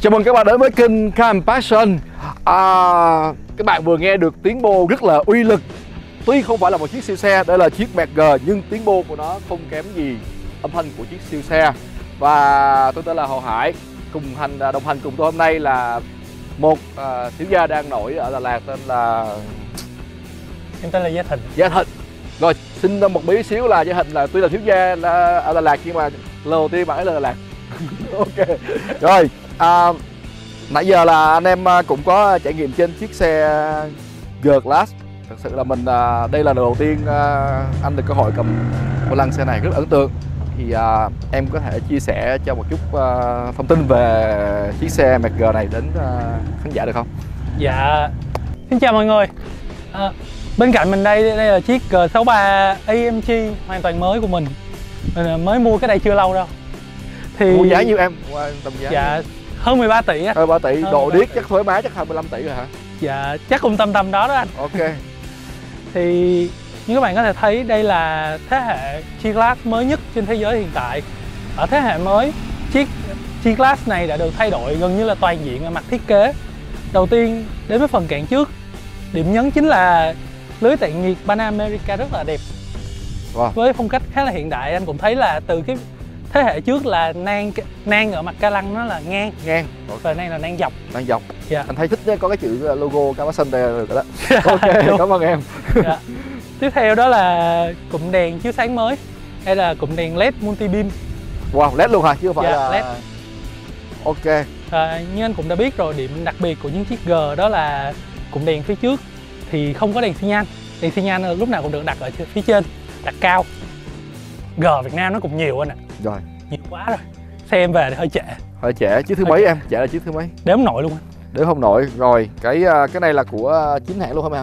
Chào mừng các bạn đến với kênh Cam Passion. Các bạn vừa nghe được tiếng bô rất là uy lực. Tuy không phải là một chiếc siêu xe, đây là chiếc Mega nhưng tiếng bô của nó không kém gì âm thanh của chiếc siêu xe. Và tôi tên là Hồ Hải, đồng hành cùng tôi hôm nay là một thiếu gia đang nổi ở Đà Lạt tên là... Em tên là Gia Thịnh. Gia Thịnh. Rồi, xin một bí xíu là Gia Thịnh là tuy là thiếu gia ở Đà Lạt nhưng mà lần đầu tiên bạn ấy là Đà Lạt. Ok. Rồi, nãy giờ là anh em cũng có trải nghiệm trên chiếc xe G-Class. Thật sự là mình đây là lần đầu tiên anh được cơ hội cầm vô lăng xe này, rất ấn tượng. Thì em có thể chia sẻ cho một chút thông tin về chiếc xe Mega này đến khán giả được không? Dạ, xin chào mọi người. Bên cạnh mình đây là chiếc G63 AMG hoàn toàn mới của mình mới mua cái đây chưa lâu đâu. Thì mua giá nhiêu em? Tầm giá dạ hơn 13 tỷ á. Hơn 13 tỷ, độ điếc chắc thuế má chắc 25 tỷ rồi hả? Dạ chắc cũng tầm đó đó anh. Ok. Thì như các bạn có thể thấy đây là thế hệ G-Class mới nhất trên thế giới hiện tại. Ở thế hệ mới, chiếc G-Class này đã được thay đổi gần như là toàn diện về mặt thiết kế. Đầu tiên đến với phần cản trước, điểm nhấn chính là lưới tản nhiệt Panamerica rất là đẹp. Wow. Với phong cách khá là hiện đại, anh cũng thấy là từ cái thế hệ trước là nang ở mặt ca lăng nó là ngang, và nay là nang dọc. Dạ. Anh thấy thích có cái chữ logo Cam Passion đây rồi đó. Ok, cảm ơn em. Dạ. Tiếp theo đó là cụm đèn chiếu sáng mới, hay là cụm đèn LED multi beam. Wow, LED luôn hả? Chứ không phải dạ, là LED. Ok. Như anh cũng đã biết rồi, điểm đặc biệt của những chiếc G đó là cụm đèn phía trước thì không có đèn xi nhan. Đèn xi nhan lúc nào cũng được đặt ở phía trên, đặt cao. G Việt Nam nó cũng nhiều anh ạ. Rồi. Nhiều quá rồi. Xe em về thì hơi trễ. Hơi trễ, chiếc thứ mấy em? Trễ là chiếc thứ mấy? Đếm không nổi luôn anh. Đếm không nổi. Rồi, cái này là của chính hãng luôn không em?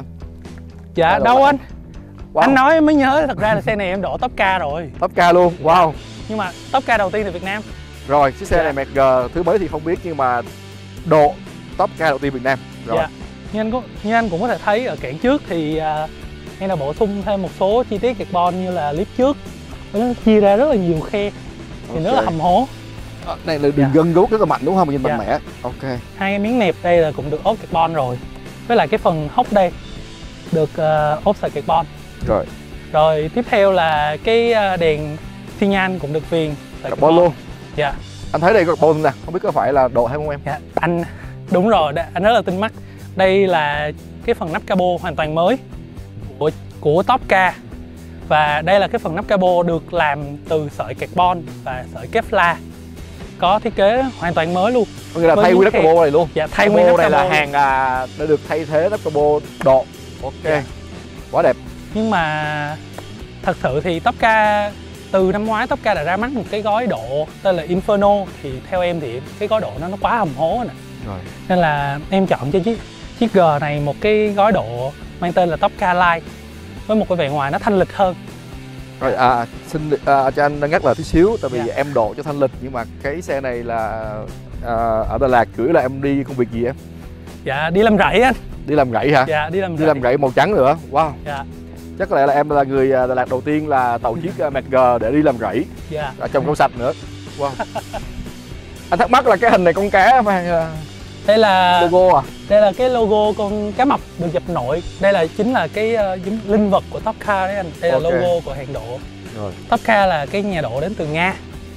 Dạ đâu anh. Wow. Anh nói em mới nhớ, thật ra là xe này em đổ top K rồi. Top K luôn, wow. Nhưng mà top K đầu tiên từ Việt Nam. Rồi, chiếc xe này Mega thứ mấy thì không biết nhưng mà độ top K đầu tiên Việt Nam. Rồi. Dạ. Như anh cũng có thể thấy ở cản trước thì em đã bổ sung thêm một số chi tiết carbon như là clip trước. Nó chia ra rất là nhiều khe thì rất là hầm hố. Này là đường gân gút rất là mạnh đúng không? Nhìn mạnh mẽ. Ok. Hai cái miếng nẹp đây là cũng được ốp carbon rồi. Với lại cái phần hốc đây được ốp sợi carbon. Rồi tiếp theo là cái đèn xi nhan cũng được viền carbon luôn. Dạ. Anh thấy đây carbon nè, không biết có phải là độ hay không em? Dạ, anh đúng rồi, anh rất là tinh mắt. Đây là cái phần nắp cabo hoàn toàn mới của top K. Và đây là cái phần nắp cabo được làm từ sợi carbon và sợi Kevlar. Có thiết kế hoàn toàn mới luôn. Có nghĩa là thay nguyên nắp cabo này luôn. Dạ, thay nguyên nắp này cabo là hàng đã được thay thế nắp cabo độ. Ok. Dạ. Quá đẹp. Nhưng mà thật sự thì top K từ năm ngoái top K đã ra mắt một cái gói độ tên là Inferno, thì theo em thì cái gói độ nó quá hầm hố nè. Rồi. Nên là em chọn cho chiếc G này một cái gói độ mang tên là top K Light với một cái vẻ ngoài nó thanh lịch hơn. Rồi xin cho anh ngắt lời tí xíu, tại vì em độ cho thanh lịch nhưng mà cái xe này là ở Đà Lạt gửi là em đi công việc gì em? Dạ đi làm rẫy anh. Đi làm rẫy hả? Dạ đi làm rẫy màu trắng nữa. Wow. Dạ. Chắc có lẽ là em là người Đà Lạt đầu tiên là tàu chiếc Mega để đi làm rẫy. Dạ. Trồng rau sạch nữa. Wow. Anh thắc mắc là cái hình này con cá mà đây là logo à? Đây là cái logo con cá mập được dập nổi. Đây là chính là cái linh vật của top car đấy anh. Đây là logo của hãng độ. Rồi. Top car là cái nhà độ đến từ Nga.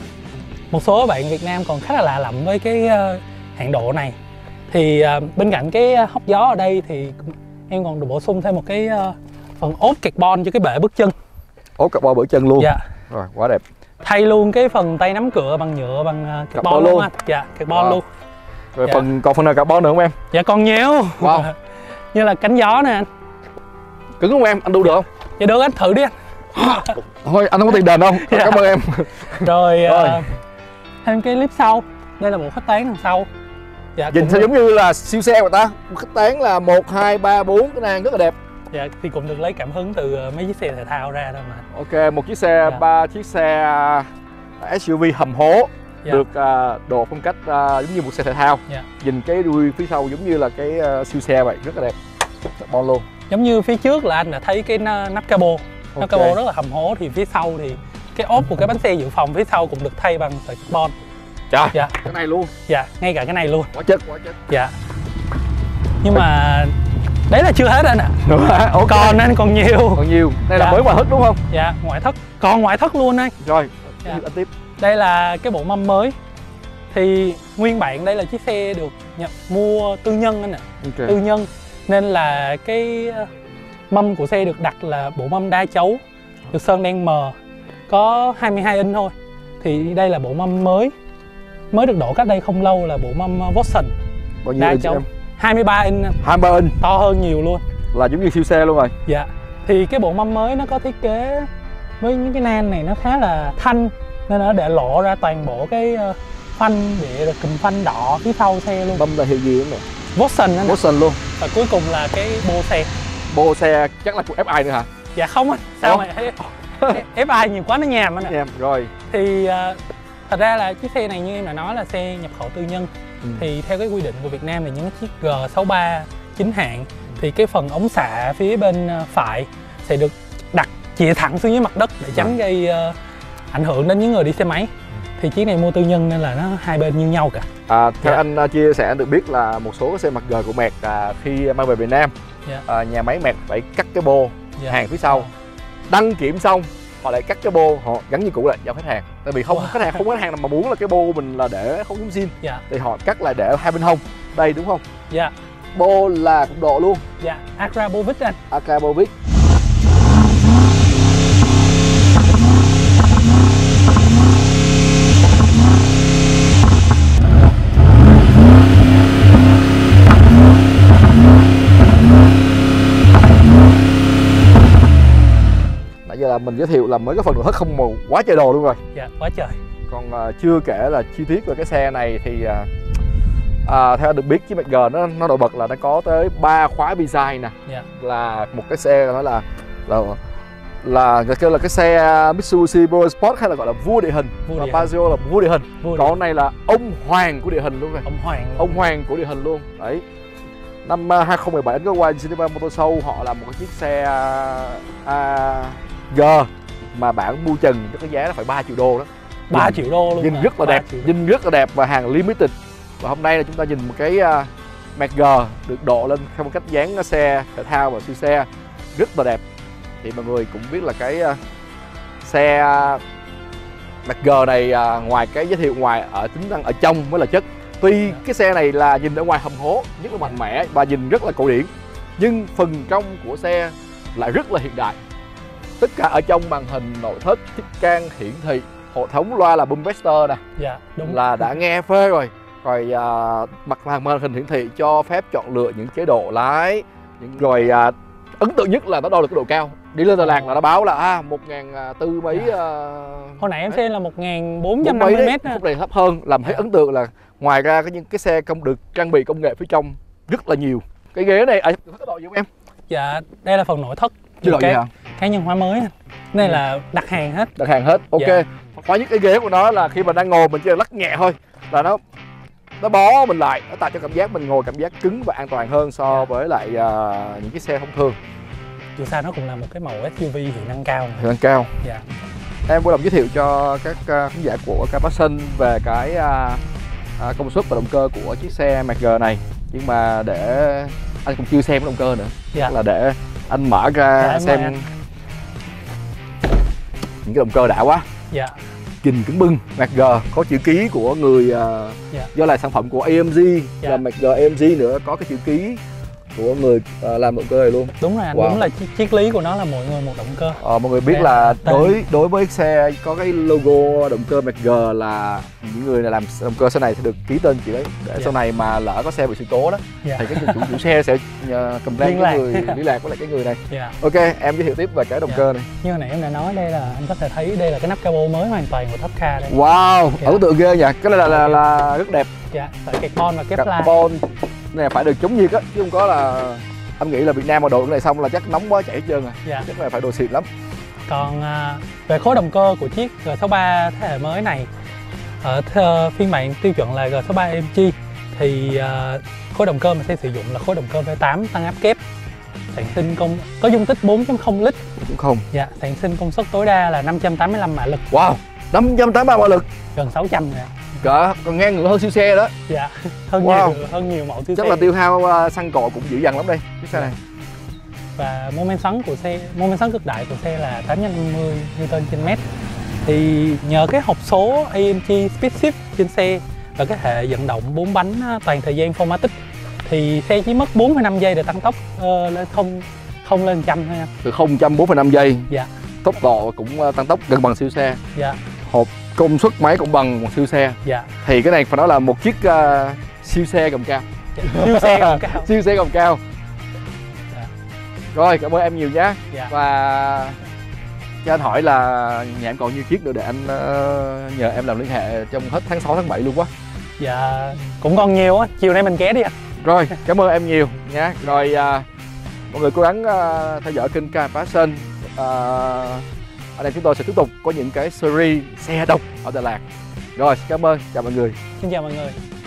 Một số bạn Việt Nam còn khá là lạ lẫm với cái hãng độ này. Thì bên cạnh cái hốc gió ở đây thì em còn được bổ sung thêm một cái phần ốp carbon cho cái bệ bước chân. Ốp carbon bước chân luôn. Dạ. Rồi, quá đẹp. Thay luôn cái phần tay nắm cửa bằng nhựa bằng carbon luôn anh. Dạ, carbon luôn. Rồi còn phần nào carbon nữa không em? Dạ còn nhiều. Wow. Như là cánh gió nè anh. Cứng không em? Anh đu được không? Dạ được anh, thử đi anh. Thôi anh không có tiền đền không? Cảm ơn em. Rồi thêm cái clip sau. Đây là một khách tán đằng sau. Dạ, nhìn sao giống như là siêu xe của ta. Một khách tán là 1, 2, 3, 4 cái nang rất là đẹp. Dạ thì cũng được lấy cảm hứng từ mấy chiếc xe thể thao ra thôi mà. Ok, một chiếc xe, ba chiếc xe SUV hầm hố. Được độ phong cách giống như một xe thể thao. Nhìn cái đuôi phía sau giống như là cái siêu xe vậy, rất là đẹp. Carbon luôn. Giống như phía trước là anh đã thấy cái nắp cabo. Nắp cabo rất là hầm hố, thì phía sau thì cái ốp của cái bánh xe dự phòng phía sau cũng được thay bằng sợi carbon. Trời, Dạ. cái này luôn. Dạ, ngay cả cái này luôn. Quá chất. Dạ. Nhưng mà đấy là chưa hết anh ạ. Okay. Còn anh còn nhiều. Còn nhiều. Đây là Dạ. mới ngoại thất đúng không? Dạ, ngoại thất. Còn ngoại thất luôn anh. Rồi, Dạ. anh tiếp. Đây là cái bộ mâm mới. Thì nguyên bản đây là chiếc xe được mua tư nhân anh ạ. Okay. Tư nhân. Nên là cái mâm của xe được đặt là bộ mâm đa chấu, được sơn đen mờ, có 22 inch thôi. Thì đây là bộ mâm mới được đổ cách đây không lâu, là bộ mâm Watson Bao nhiêu đa inch chấu em? 23 inch anh. 23 inch. To hơn nhiều luôn. Là giống như siêu xe luôn rồi. Dạ. Thì cái bộ mâm mới nó có thiết kế với những cái nan này nó khá là thanh, nên nó để lộ ra toàn bộ cái phanh địa rồi cùm phanh đỏ phía sau xe luôn. Mâm là hiệu gì nữa? Watson anh. Watson luôn. Và cuối cùng là cái bô xe. Bô xe chắc là của FI nữa hả? Dạ không anh. Sao mà FI nhiều quá nó nhàm anh ạ. Nhàm rồi. Thì thật ra là chiếc xe này như em đã nói là xe nhập khẩu tư nhân. Thì theo cái quy định của Việt Nam thì những chiếc G63 chính hãng thì cái phần ống xả phía bên phải sẽ được đặt chĩa thẳng xuống dưới mặt đất để tránh gây ảnh hưởng đến những người đi xe máy. Thì chiếc này mua tư nhân nên là nó hai bên như nhau cả. Theo anh chia sẻ được biết là một số cái xe mặt G của Mẹc khi mang về Việt Nam, nhà máy Mẹc phải cắt cái bô hàng phía sau, đăng kiểm xong họ lại cắt cái bô, họ gắn như cũ lại giao khách hàng. Tại vì không khách hàng nào mà muốn là cái bô mình là để không giống zin, thì họ cắt lại để hai bên hông đây đúng không? Dạ. Bô là cũng độ luôn. Dạ, Akrapovic anh. Akrapovic. Nãy giờ là mình giới thiệu là mới có phần nội thất không màu quá trời đồ luôn rồi. Dạ, quá trời. Còn chưa kể là chi tiết về cái xe này thì theo được biết chiếc Mach G nó nổi bật là nó có tới 3 khóa design nè. Là một cái xe nó là kêu là cái xe Mitsubishi Pro Sport hay là gọi là vua địa hình, và Pajero là vua địa hình. Còn cái này là ông hoàng của địa hình luôn rồi. Ông hoàng của địa hình luôn. Đấy. Năm 2017 anh có qua Geneva Motor Show, họ làm một cái chiếc xe G mà bản mua trần cái giá nó phải 3 triệu đô đó. 3 triệu đô luôn. Nhìn rất là đẹp, nhìn rất là đẹp và hàng limited. Và hôm nay là chúng ta nhìn một cái Mach G được độ lên theo một cách dáng xe thể thao và siêu xe rất là đẹp. Thì mọi người cũng biết là cái xe Mach G này ngoài cái giới thiệu ngoài ở tính năng ở trong mới là chất. Tuy cái xe này là nhìn ở ngoài hầm hố rất là mạnh mẽ và nhìn rất là cổ điển, nhưng phần trong của xe lại rất là hiện đại. Tất cả ở trong màn hình, nội thất, chức can, hiển thị, hệ thống loa là Boommaster nè. Dạ, đúng. Là đã nghe phê rồi. Rồi mặt màn hình hiển thị cho phép chọn lựa những chế độ lái. Rồi ấn tượng nhất là nó đo được cái độ cao. Đi lên Đà Lạt là nó báo là 1.400 mấy. Hồi nãy em xem là 1.450 mét. Phút này thấp hơn, làm thấy ấn tượng là ngoài ra những cái xe được trang bị công nghệ phía trong rất là nhiều. Cái ghế này cái độ gì không em? Dạ, đây là phần nội thất. Chứ độ gì hả? Cá nhân hóa mới. Này là đặt hàng hết. Đặt hàng hết, ok. Dạ. Khó nhất cái ghế của nó là khi mình đang ngồi mình chỉ lắc nhẹ thôi là nó bó mình lại, nó tạo cho cảm giác mình ngồi cảm giác cứng và an toàn hơn so với lại những cái xe thông thường. Dù sao nó cũng là một cái màu SUV hiệu năng cao. Hiệu năng cao. Dạ. Em vui lòng giới thiệu cho các khán giả của Car Passion về cái công suất và động cơ của chiếc xe Mach G này. Nhưng mà để anh cũng chưa xem cái động cơ nữa. Dạ. Là để anh mở ra xem những cái động cơ đã quá. Dạ. Kình cứng bưng. Mach G có chữ ký của người do là sản phẩm của AMG, là Mach G AMG nữa, có cái chữ ký của người làm động cơ này luôn. Đúng rồi anh, đúng là triết lý của nó là mỗi người một động cơ. Mọi người biết là đối với xe có cái logo động cơ Mach G là những người này làm động cơ xe này sẽ được ký tên chị đấy, để sau này mà lỡ có xe bị sự cố đó thì cái chủ xe sẽ complain cái người liên lạc với lại cái người này. Ok, em giới thiệu tiếp về cái động cơ này. Như hồi nãy em đã nói, đây là anh có thể thấy đây là cái nắp capo mới hoàn toàn của Top Car đây. Wow, ấn tượng ghê nhỉ. Cái này là rất đẹp. Dạ, tại carbon và Kevlar. Carbon này phải được chống nhiệt á, chứ không có là anh nghĩ là Việt Nam mà đồ cái này xong là chắc nóng quá chảy hết trơn rồi. Chắc là phải đồ xịn lắm. Còn về khối động cơ của chiếc G63 thế hệ mới này, ở phiên bản tiêu chuẩn là G63 AMG thì khối động cơ mà sẽ sử dụng là khối động cơ V8 tăng áp kép, sản sinh có dung tích 4.0 lít. 4.0. Dạ, sản sinh công suất tối đa là 585 mã lực. Wow, 585 mã lực. Gần 600 rồi. Cỡ còn ngang ngửa hơn siêu xe đó. Dạ, hơn Wow. nhiều mẫu siêu Chắc xe. là tiêu hao xăng cộ cũng dữ dằn lắm đây chiếc xe này. Và mô men xoắn của xe, mô men xoắn cực đại của xe là 850 Nm/m. Thì nhờ cái hộp số AMG SpeedShift trên xe và cái hệ vận động 4 bánh toàn thời gian Formatic thì xe chỉ mất 4,5 giây để tăng tốc lên không lên 100 thôi anh. Từ 0 4,5 giây. Dạ. Tốc độ cũng tăng tốc gần bằng siêu xe. Dạ. Hộp công suất máy cũng bằng một siêu xe. Dạ. Thì cái này phải nói là một chiếc siêu xe gầm cao. Siêu xe gầm cao. Siêu xe gầm cao. Dạ. Rồi, cảm ơn em nhiều nhé. Dạ. Và cho anh hỏi là nhà em còn nhiêu chiếc nữa để anh nhờ em làm liên hệ trong hết tháng 6, tháng 7 luôn quá. Dạ, cũng còn nhiều á, chiều nay mình ghé đi ạ. Rồi, cảm ơn em nhiều nhé. Rồi mọi người cố gắng theo dõi kênh Car Passion. Anh em chúng tôi sẽ tiếp tục có những cái series xe độc ở Đà Lạt. Rồi, cảm ơn, chào mọi người. Xin chào mọi người.